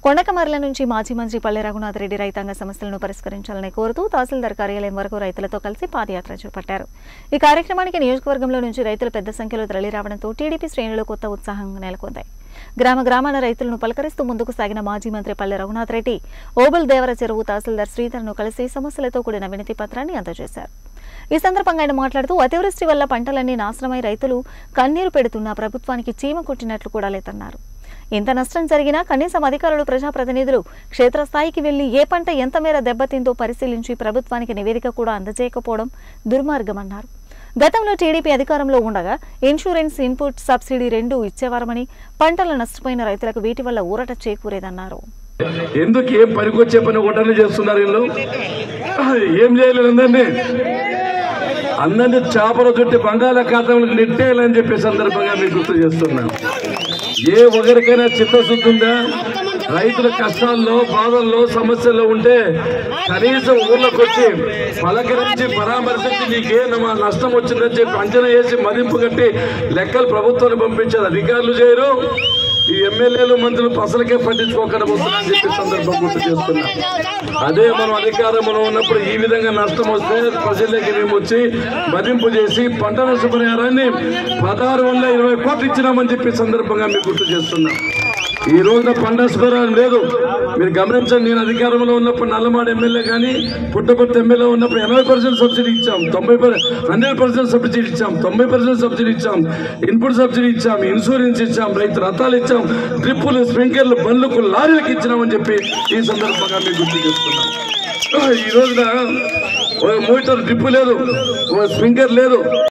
కొండకమర్ల నుంచి మాజీ మంత్రి పల్లె రఘునాథ్ రెడ్డి రైతాంగ సమస్యలను పరిష్కరించాలని కోరుతూ తహసీల్దార్ కార్యాలయం వరకు రైతులతో కలిసి పాదయాత్ర చేపట్టారు. ఈ కార్యక్రమానికి నియోజకవర్గంలో నుంచి రైతులు పెద్ద సంఖ్యలో తరలిరావడంతో టీడీపీ శ్రేణులు కొత్త ఉత్సాహం నెలకొంది. గ్రామాల రైతులను పలకరిస్తూ ముందుకు సాగిన మాజీ మంత్రి పల్లె రఘునాథ్ రెడ్డి ఓబుల్ దేవర చెరువు తహసీల్దార్ శ్రీధర్ను కలిసి సమస్యలతో కూడిన వినతి పత్రాన్ని అందజేశారు. ఈ సందర్భంగా ఆయన మాట్లాడుతూ అతివృష్టి వల్ల పంటలన్నీ నాశనమై రైతులు కన్నీరు పెడుతున్నా ప్రభుత్వానికి చీమ కొట్టినట్లు కూడా లేదన్నారు. ఎంత నష్టం జరిగినా కనీసం అధికారులు ప్రజాప్రతినిధులు క్షేత్రస్థాయికి వెళ్లి ఏ పంట ఎంత మేర దెబ్బతిందో పరిశీలించి ప్రభుత్వానికి నివేదిక కూడా అందజేయకపోవడం దుర్మార్గమన్నారు. గతంలో టీడీపీ అధికారంలో ఉండగా ఇన్సూరెన్స్, ఇన్పుట్ సబ్సిడీ 2 ఇచ్చేవారమని పంటలు నష్టపోయిన రైతులకు వీటి వల్ల ఊరట చేకూరేదన్నారు. ఎందుకు ఏం పనికొచ్చే పని ఒకటనే చేస్తున్నారు, వీళ్ళు ఏం చేయలేదు. అందరినీ చేపల చుట్టి బంగాళాఖాతంలో నెట్టేయాలని చెప్పే సందర్భంగా మీకు గుర్తు చేస్తున్నాను. ఏ ఒకరికైనా చిత్తశుద్ధి ఉందా? రైతుల కష్టాల్లో, బాధల్లో, సమస్యల్లో ఉంటే కనీసం ఊర్లోకి వచ్చి పలకరించి పరామర్శించి నీకేమో నష్టం వచ్చిందని చెప్పి అంచనా వేసి మదింపు కట్టి లెక్కలు ప్రభుత్వాన్ని పంపించేది అధికారులు చేయరు. ఈ ఎమ్మెల్యేలు, మంత్రులు అసలుకే పట్టించుకోకుండా పోతున్నారని చెప్పి సందర్భం గుర్తు చేస్తున్నాం. అదే మనం అధికారంలో ఉన్నప్పుడు ఈ విధంగా నష్టం వస్తే ప్రజలకి మేము వచ్చి మదింపు చేసి పంట నష్టపరిహారాన్ని 1620 కోట్లు ఇచ్చినామని చెప్పి సందర్భంగా మీకు గుర్తు చేస్తున్నాం. ఈ రోజున పంట నష్టపరిహారం లేదు. మీరు గమనించండి, నేను అధికారంలో ఉన్నప్పుడు నల్లమాడ ఎమ్మెల్యే కానీ పుట్టపర్తి ఎమ్మెల్యే ఉన్నప్పుడు 80% సబ్సిడీ ఇచ్చాం, 100% సబ్సిడీ ఇచ్చాం, 90% సబ్సిడీ ఇచ్చాం, ఇన్పుట్ సబ్సిడీ ఇచ్చాం, ఇన్సూరెన్స్ ఇచ్చాం, రైతు రథాలు ఇచ్చాం, డ్రిప్పులు, స్ప్రింక్లర్లు, బండ్లకు, లారీలకు ఇచ్చినామని చెప్పి ఈ సందర్భంగా మీకు గుర్తు చేస్తున్నాం. ఈ రోజున మీటర్ డ్రిప్పు లేదు, స్ప్రింక్లర్ లేదు.